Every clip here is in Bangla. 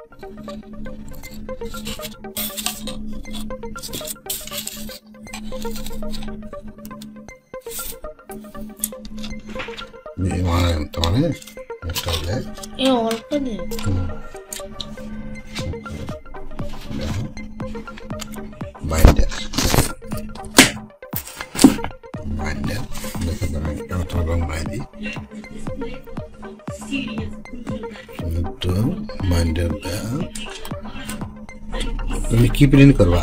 তুমি কি প্রিন্ট করবা?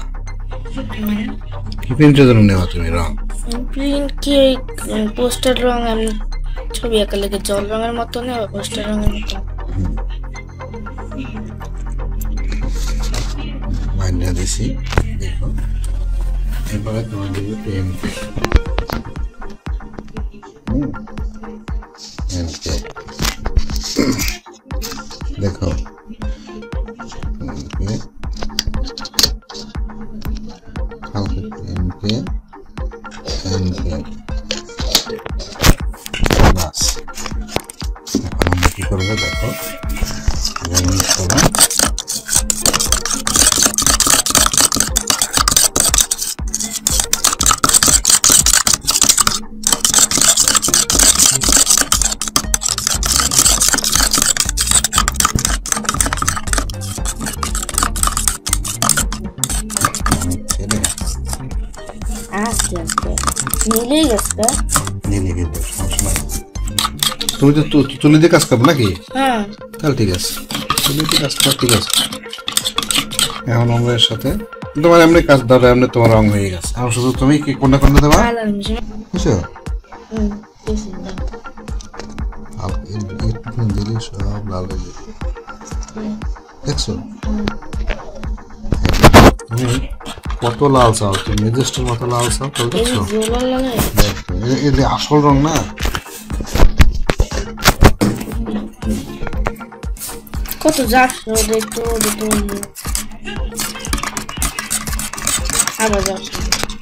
কি প্রিন্টের জন্য নেওয়া তুমি রং? প্রিন্ট কি পোস্টার রং আমি ছবি আঁকা লেগে জল রঙের মতো নেওয়া পোস্টার রঙের মতো মাইন্ডা দিছি। দেখো এবারে তোমার দেবে পেনকে দেখো বাস এখন আমরা কি করবো দেখো তুমি তো তুলে দিয়ে কাজ করবে নাকি? তাহলে ঠিক আছে, তুলে দিয়ে কাজ কর, ঠিক আছে। এখন আমরা এর সাথে তোমার এমনি কাজ ধরো, এমনি তোমার রং হয়ে গেছে। আর শুধু তুমি কি কোনটা কোনটা দেবা বুঝছো? দিলে সব লাল হয়ে যাবে, দেখছো? তুমি কত লাল চাও, তুমি মেজেস্টের মতো লাল চাও, তাহলে দেখছো এটা আসল রং না। কত যাচ্ছে দেখতো আবার যাচ্ছে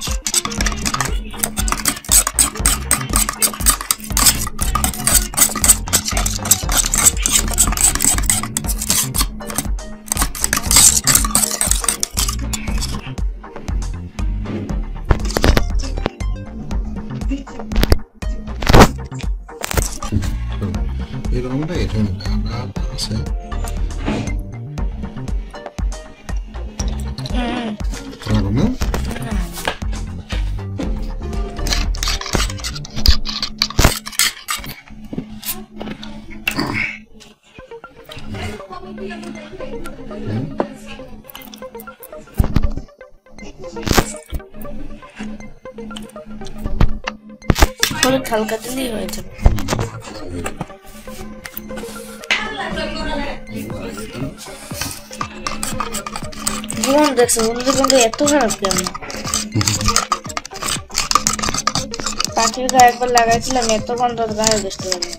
এরকমটা এটা আছে না? হলুদ হালকা দিলেই হয়ে যাবে। জীবন দেখছো হলুদের গন্ধ এত খারাপ কেমন? পাখির গায়ে একবার লাগাইছিলাম, এত গন্ধ গায়ে দেখতে পারি।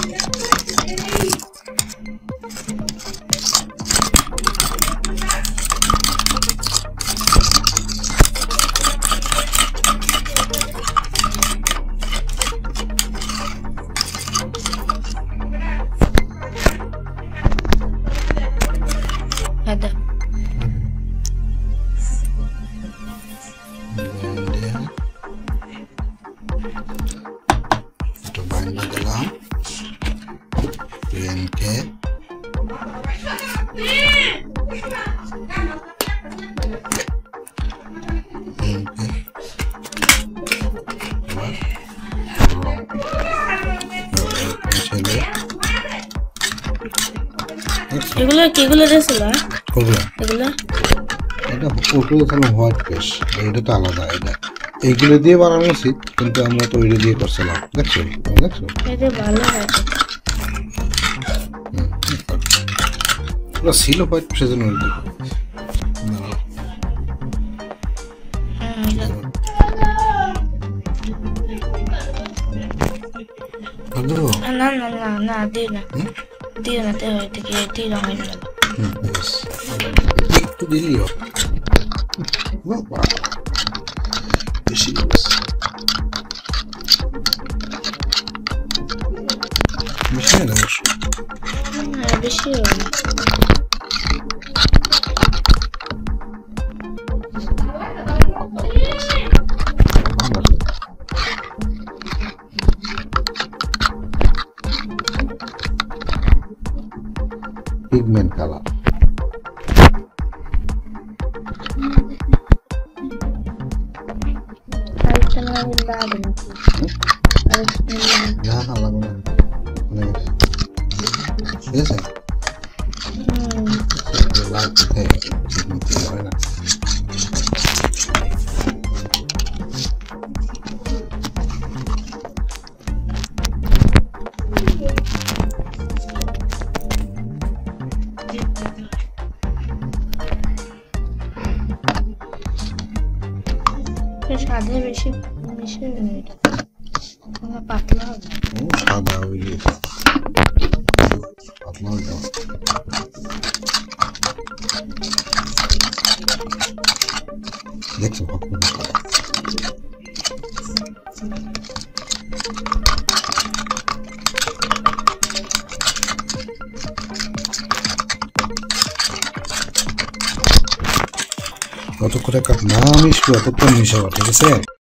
এগুলো কিগুলো দিয়েছিল? এগুলো এটা ওটা এখানে হোয়াইট পেস্ট, এটা তো আলাদা। এটা এইগুলো দিয়ে বানানো উচিত, কিন্তু আমরা তো ওইটা দিয়ে করছিলাম, দেখছো? দেখছো এটা ভালো হয় পুরো ছিল হোয়াইট পেস্টের জন্য ওইটা। না না না না দিও না, দিও না, তো হয়ে থেকে এটি রঙের না একটু দিলিও বেশি বেশি না, বেশি পিগমেন্ট কালার। না না লাগবে না, ঠিক আছে। সাদা বেশি মিশে পাতলা হবে, সাদা হইলে পাতলা হয়ে যাবে। দেখছো যতক্ষণ না মিশবে ততক্ষণ মিশাবো, ঠিক আছে।